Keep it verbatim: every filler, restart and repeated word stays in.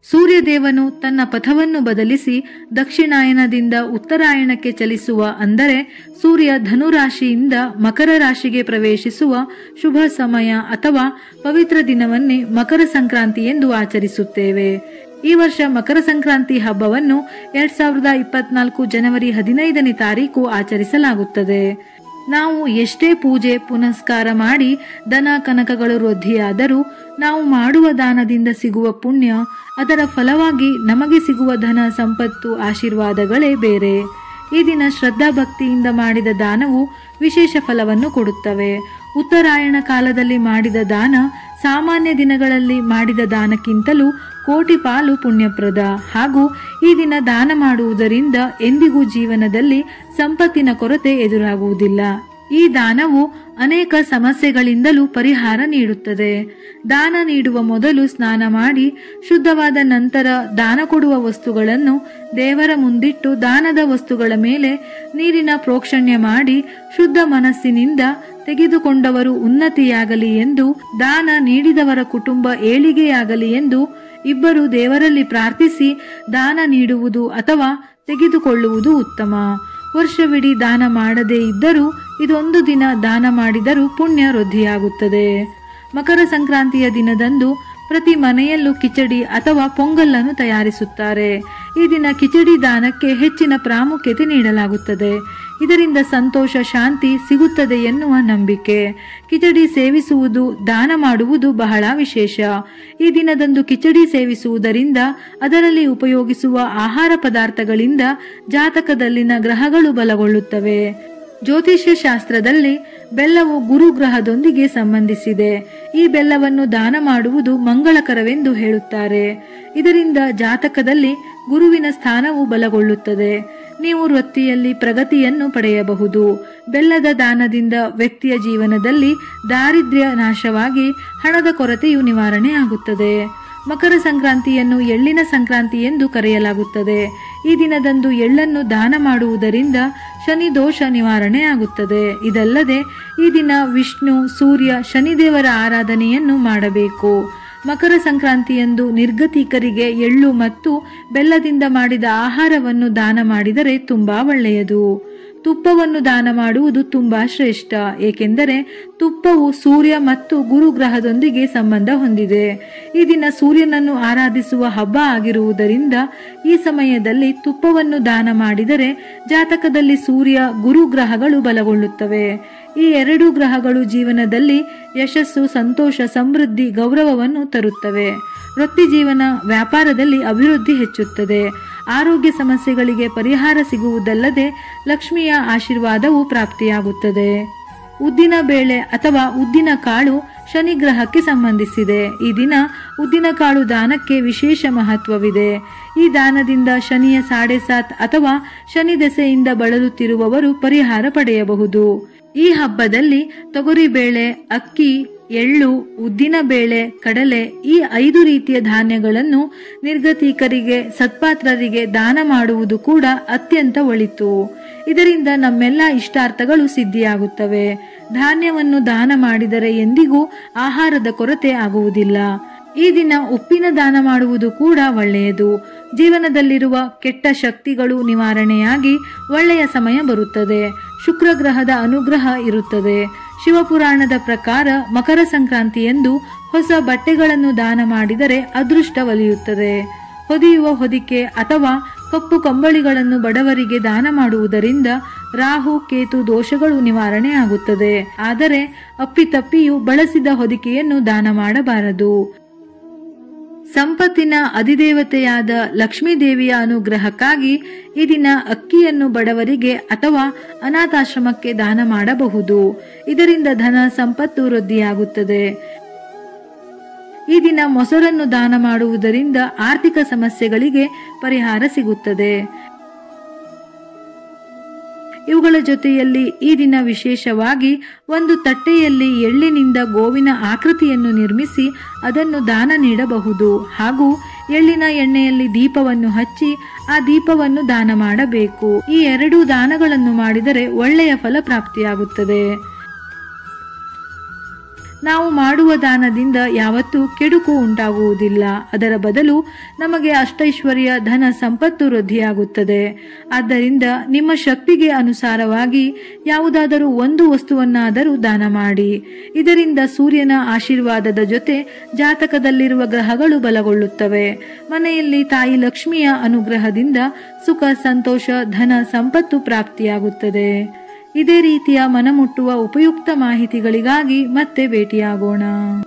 ಸೂರ್ಯದೇವನು ತನ್ನ ಪಥವನ್ನು ಬದಲಿಸಿ ದಕ್ಷಿಣಾಯನದಿಂದ ಉತ್ತರಾಯಣಕ್ಕೆ ಚಲಿಸುವ, ಅಂದರೆ ಸೂರ್ಯ ಧನುರಾಶಿಯಿಂದ ಮಕರ ರಾಶಿಗೆ ಪ್ರವೇಶಿಸುವ ಶುಭ ಸಮಯ ಅಥವಾ ಪವಿತ್ರ ದಿನವನ್ನೇ ಮಕರ ಸಂಕ್ರಾಂತಿ ಎಂದು ಆಚರಿಸುತ್ತೇವೆ. ಈ ವರ್ಷ ಮಕರ ಸಂಕ್ರಾಂತಿ ಹಬ್ಬವನ್ನು ಎರಡ್ ಸಾವಿರದ ಇಪ್ಪತ್ನಾಲ್ಕು ಜನವರಿ ಹದಿನೈದನೇ ತಾರೀಕು ಆಚರಿಸಲಾಗುತ್ತದೆ. ನಾವು ಎಷ್ಟೇ ಪೂಜೆ ಪುನಸ್ಕಾರ ಮಾಡಿ ಧನ ಕನಕಗಳು ವೃದ್ಧಿಯಾದರೂ ನಾವು ಮಾಡುವ ದಾನದಿಂದ ಸಿಗುವ ಪುಣ್ಯ, ಅದರ ಫಲವಾಗಿ ನಮಗೆ ಸಿಗುವ ಧನ ಸಂಪತ್ತು ಆಶೀರ್ವಾದಗಳೇ ಬೇರೆ. ಈ ದಿನ ಶ್ರದ್ಧಾ ಭಕ್ತಿಯಿಂದ ಮಾಡಿದ ದಾನವು ವಿಶೇಷ ಫಲವನ್ನು ಕೊಡುತ್ತವೆ. ಉತ್ತರಾಯಣ ಕಾಲದಲ್ಲಿ ಮಾಡಿದ ದಾನ ಸಾಮಾನ್ಯ ದಿನಗಳಲ್ಲಿ ಮಾಡಿದ ದಾನಕ್ಕಿಂತಲೂ ಕೋಟಿ ಪಾಲು ಪುಣ್ಯಪ್ರದ. ಹಾಗೂ ಈ ದಿನ ದಾನ ಮಾಡುವುದರಿಂದ ಎಂದಿಗೂ ಜೀವನದಲ್ಲಿ ಸಂಪತ್ತಿನ ಕೊರತೆ ಎದುರಾಗುವುದಿಲ್ಲ. ಈ ದಾನವು ಅನೇಕ ಸಮಸ್ಯೆಗಳಿಂದಲೂ ಪರಿಹಾರ ನೀಡುತ್ತದೆ. ದಾನ ನೀಡುವ ಮೊದಲು ಸ್ನಾನ ಮಾಡಿ ಶುದ್ಧವಾದ ನಂತರ ದಾನ ಕೊಡುವ ವಸ್ತುಗಳನ್ನು ದೇವರ ಮುಂದಿಟ್ಟು ದಾನದ ವಸ್ತುಗಳ ಮೇಲೆ ನೀರಿನ ಪ್ರೋಕ್ಷಣ್ಯ ಮಾಡಿ ಶುದ್ಧ ಮನಸ್ಸಿನಿಂದ ತೆಗೆದುಕೊಂಡವರು ಉನ್ನತಿಯಾಗಲಿ ಎಂದು, ದಾನ ನೀಡಿದವರ ಕುಟುಂಬ ಏಳಿಗೆಯಾಗಲಿ ಎಂದು ಇಬ್ಬರು ದೇವರಲ್ಲಿ ಪ್ರಾರ್ಥಿಸಿ ದಾನ ನೀಡುವುದು ಅಥವಾ ತೆಗೆದುಕೊಳ್ಳುವುದು ಉತ್ತಮ. ವರ್ಷವಿಡೀ ದಾನ ಮಾಡದೇ ಇದ್ದರೂ ಇದೊಂದು ದಿನ ದಾನ ಮಾಡಿದರೂ ಪುಣ್ಯ ವೃದ್ಧಿಯಾಗುತ್ತದೆ. ಮಕರ ಸಂಕ್ರಾಂತಿಯ ದಿನದಂದು ಪ್ರತಿ ಮನೆಯಲ್ಲೂ ಕಿಚಡಿ ಅಥವಾ ಪೊಂಗಲ್ಲನ್ನು ತಯಾರಿಸುತ್ತಾರೆ. ಈ ದಿನ ಕಿಚಡಿ ದಾನಕ್ಕೆ ಹೆಚ್ಚಿನ ಪ್ರಾಮುಖ್ಯತೆ ನೀಡಲಾಗುತ್ತದೆ. ಇದರಿಂದ ಸಂತೋಷ ಶಾಂತಿ ಸಿಗುತ್ತದೆ ಎನ್ನುವ ನಂಬಿಕೆ. ಕಿಚಡಿ ಸೇವಿಸುವುದು ದಾನ ಮಾಡುವುದು ಬಹಳ ವಿಶೇಷ. ಈ ದಿನದಂದು ಕಿಚಡಿ ಸೇವಿಸುವುದರಿಂದ ಅದರಲ್ಲಿ ಉಪಯೋಗಿಸುವ ಆಹಾರ ಪದಾರ್ಥಗಳಿಂದ ಜಾತಕದಲ್ಲಿನ ಗ್ರಹಗಳು ಬಲಗೊಳ್ಳುತ್ತವೆ. ಜ್ಯೋತಿಷ್ಯ ಶಾಸ್ತ್ರದಲ್ಲಿ ಬೆಲ್ಲವು ಗುರು ಗ್ರಹದೊಂದಿಗೆ ಸಂಬಂಧಿಸಿದೆ. ಈ ಬೆಲ್ಲವನ್ನು ದಾನ ಮಾಡುವುದು ಮಂಗಳಕರವೆಂದು ಹೇಳುತ್ತಾರೆ. ಇದರಿಂದ ಜಾತಕದಲ್ಲಿ ಗುರುವಿನ ಸ್ಥಾನವು ಬಲಗೊಳ್ಳುತ್ತದೆ. ನೀವು ವೃತ್ತಿಯಲ್ಲಿ ಪ್ರಗತಿಯನ್ನು ಪಡೆಯಬಹುದು. ಬೆಲ್ಲದ ದಾನದಿಂದ ವ್ಯಕ್ತಿಯ ಜೀವನದಲ್ಲಿ ದಾರಿದ್ರ್ಯ ನಾಶವಾಗಿ ಹಣದ ಕೊರತೆಯು ನಿವಾರಣೆ ಆಗುತ್ತದೆ. ಮಕರ ಸಂಕ್ರಾಂತಿಯನ್ನು ಎಳ್ಳಿನ ಸಂಕ್ರಾಂತಿ ಎಂದು ಕರೆಯಲಾಗುತ್ತದೆ. ಈ ದಿನದಂದು ಎಳ್ಳನ್ನು ದಾನ ಮಾಡುವುದರಿಂದ ಶನಿ ದೋಷ ನಿವಾರಣೆ ಆಗುತ್ತದೆ. ಇದಲ್ಲದೆ ಈ ದಿನ ವಿಷ್ಣು, ಸೂರ್ಯ, ಶನಿದೇವರ ಆರಾಧನೆಯನ್ನು ಮಾಡಬೇಕು. ಮಕರ ಸಂಕ್ರಾಂತಿಯಂದು ನಿರ್ಗತಿಕರಿಗೆ ಎಳ್ಳು ಮತ್ತು ಬೆಲ್ಲದಿಂದ ಮಾಡಿದ ಆಹಾರವನ್ನು ದಾನ ಮಾಡಿದರೆ ತುಂಬಾ ಒಳ್ಳೆಯದು. ತುಪ್ಪವನ್ನು ದಾನ ಮಾಡುವುದು ತುಂಬಾ ಶ್ರೇಷ್ಠ, ಏಕೆಂದರೆ ತುಪ್ಪವು ಸೂರ್ಯ ಮತ್ತು ಗುರು ಗ್ರಹದೊಂದಿಗೆ ಸಂಬಂಧ ಹೊಂದಿದೆ. ಈ ದಿನ ಸೂರ್ಯನನ್ನು ಆರಾಧಿಸುವ ಹಬ್ಬ ಆಗಿರುವುದರಿಂದ ಈ ಸಮಯದಲ್ಲಿ ತುಪ್ಪವನ್ನು ದಾನ ಮಾಡಿದರೆ ಜಾತಕದಲ್ಲಿ ಸೂರ್ಯ, ಗುರು ಗ್ರಹಗಳು ಬಲಗೊಳ್ಳುತ್ತವೆ. ಈ ಎರಡು ಗ್ರಹಗಳು ಜೀವನದಲ್ಲಿ ಯಶಸ್ಸು, ಸಂತೋಷ, ಸಮೃದ್ಧಿ, ಗೌರವವನ್ನು ತರುತ್ತವೆ. ವೃತ್ತಿ ಜೀವನ, ವ್ಯಾಪಾರದಲ್ಲಿ ಅಭಿವೃದ್ಧಿ ಹೆಚ್ಚುತ್ತದೆ. ಆರೋಗ್ಯ ಸಮಸ್ಯೆಗಳಿಗೆ ಪರಿಹಾರ ಸಿಗುವುದಲ್ಲದೆ ಲಕ್ಷ್ಮಿಯ ಆಶೀರ್ವಾದವು ಪ್ರಾಪ್ತಿಯಾಗುತ್ತದೆ. ಉದ್ದಿನ ಬೇಳೆ ಅಥವಾ ಉದ್ದಿನ ಕಾಳು ಶನಿ ಗ್ರಹಕ್ಕೆ ಸಂಬಂಧಿಸಿದೆ. ಈ ದಿನ ಉದ್ದಿನ ಕಾಳು ದಾನಕ್ಕೆ ವಿಶೇಷ ಮಹತ್ವವಿದೆ. ಈ ದಾನದಿಂದ ಶನಿಯ ಸಾಡೆ ಸಾತ್ ಅಥವಾ ಶನಿ ದೆಸೆಯಿಂದ ಬಳಲುತ್ತಿರುವವರು ಪರಿಹಾರ ಪಡೆಯಬಹುದು. ಈ ಹಬ್ಬದಲ್ಲಿ ತೊಗರಿಬೇಳೆ, ಅಕ್ಕಿ, ಎಳ್ಳು, ಉದ್ದಿನ ಬೇಳೆ, ಕಡಲೆ ಈ ಐದು ರೀತಿಯ ಧಾನ್ಯಗಳನ್ನು ನಿರ್ಗತಿಕರಿಗೆ, ಸತ್ಪಾತ್ರರಿಗೆ ದಾನ ಮಾಡುವುದು ಕೂಡ ಅತ್ಯಂತ ಒಳಿತು. ಇದರಿಂದ ನಮ್ಮೆಲ್ಲ ಇಷ್ಟಾರ್ಥಗಳು ಸಿದ್ಧಿಯಾಗುತ್ತವೆ. ಧಾನ್ಯವನ್ನು ದಾನ ಮಾಡಿದರೆ ಎಂದಿಗೂ ಆಹಾರದ ಕೊರತೆ ಆಗುವುದಿಲ್ಲ. ಈ ದಿನ ಉಪ್ಪಿನ ದಾನ ಮಾಡುವುದು ಕೂಡ ಒಳ್ಳೆಯದು. ಜೀವನದಲ್ಲಿರುವ ಕೆಟ್ಟ ಶಕ್ತಿಗಳು ನಿವಾರಣೆಯಾಗಿ ಒಳ್ಳೆಯ ಸಮಯ ಬರುತ್ತದೆ. ಶುಕ್ರ ಗ್ರಹದ ಅನುಗ್ರಹ ಇರುತ್ತದೆ. ಶಿವಪುರಾಣದ ಪ್ರಕಾರ ಮಕರ ಸಂಕ್ರಾಂತಿಯಂದು ಹೊಸ ಬಟ್ಟೆಗಳನ್ನು ದಾನ ಮಾಡಿದರೆ ಅದೃಷ್ಟ ಒಲಿಯುತ್ತದೆ. ಹೊದಿಯುವ ಹೊದಿಕೆ ಅಥವಾ ಕಪ್ಪು ಕಂಬಳಿಗಳನ್ನು ಬಡವರಿಗೆ ದಾನ ಮಾಡುವುದರಿಂದ ರಾಹು, ಕೇತು ದೋಷಗಳು ನಿವಾರಣೆ ಆಗುತ್ತದೆ. ಆದರೆ ಅಪ್ಪಿತಪ್ಪಿಯೂ ಬಳಸಿದ ಹೊದಿಕೆಯನ್ನು ದಾನ ಮಾಡಬಾರದು. ಸಂಪತ್ತಿನ ಅಧಿದೇವತೆಯಾದ ಲಕ್ಷ್ಮೀ ದೇವಿಯ ಅನುಗ್ರಹಕ್ಕಾಗಿ ಈ ದಿನ ಅಕ್ಕಿಯನ್ನು ಬಡವರಿಗೆ ಅಥವಾ ಅನಾಥಾಶ್ರಮಕ್ಕೆ ದಾನ ಮಾಡಬಹುದು. ಇದರಿಂದ ಧನ ಸಂಪತ್ತು ವೃದ್ಧಿಯಾಗುತ್ತದೆ. ಈ ದಿನ ಮೊಸರನ್ನು ದಾನ ಮಾಡುವುದರಿಂದ ಆರ್ಥಿಕ ಸಮಸ್ಯೆಗಳಿಗೆ ಪರಿಹಾರ ಸಿಗುತ್ತದೆ. ಇವುಗಳ ಜೊತೆಯಲ್ಲಿ ಈ ದಿನ ವಿಶೇಷವಾಗಿ ಒಂದು ತಟ್ಟೆಯಲ್ಲಿ ಎಳ್ಳಿನಿಂದ ಗೋವಿನ ಆಕೃತಿಯನ್ನು ನಿರ್ಮಿಸಿ ಅದನ್ನು ದಾನ ನೀಡಬಹುದು. ಹಾಗೂ ಎಳ್ಳಿನ ಎಣ್ಣೆಯಲ್ಲಿ ದೀಪವನ್ನು ಹಚ್ಚಿ ಆ ದೀಪವನ್ನು ದಾನ ಮಾಡಬೇಕು. ಈ ಎರಡೂ ದಾನಗಳನ್ನು ಮಾಡಿದರೆ ಒಳ್ಳೆಯ ಫಲ ಪ್ರಾಪ್ತಿಯಾಗುತ್ತದೆ. ನಾವು ಮಾಡುವ ದಾನದಿಂದ ಯಾವತ್ತೂ ಕೆಡುಕು ಉಂಟಾಗುವುದಿಲ್ಲ. ಅದರ ಬದಲು ನಮಗೆ ಅಷ್ಟೈಶ್ವರ್ಯ, ಧನ, ಸಂಪತ್ತು ವೃದ್ಧಿಯಾಗುತ್ತದೆ. ಆದ್ದರಿಂದ ನಿಮ್ಮ ಶಕ್ತಿಗೆ ಅನುಸಾರವಾಗಿ ಯಾವುದಾದರೂ ಒಂದು ವಸ್ತುವನ್ನಾದರೂ ದಾನ ಮಾಡಿ. ಇದರಿಂದ ಸೂರ್ಯನ ಆಶೀರ್ವಾದದ ಜೊತೆ ಜಾತಕದಲ್ಲಿರುವ ಗ್ರಹಗಳು ಬಲಗೊಳ್ಳುತ್ತವೆ. ಮನೆಯಲ್ಲಿ ತಾಯಿ ಲಕ್ಷ್ಮಿಯ ಅನುಗ್ರಹದಿಂದ ಸುಖ, ಸಂತೋಷ, ಧನ, ಸಂಪತ್ತು ಪ್ರಾಪ್ತಿಯಾಗುತ್ತದೆ. ಇದೇ ರೀತಿಯ ಮನಮುಟ್ಟುವ ಉಪಯುಕ್ತ ಮಾಹಿತಿಗಳಿಗಾಗಿ ಮತ್ತೆ ಭೇಟಿಯಾಗೋಣ.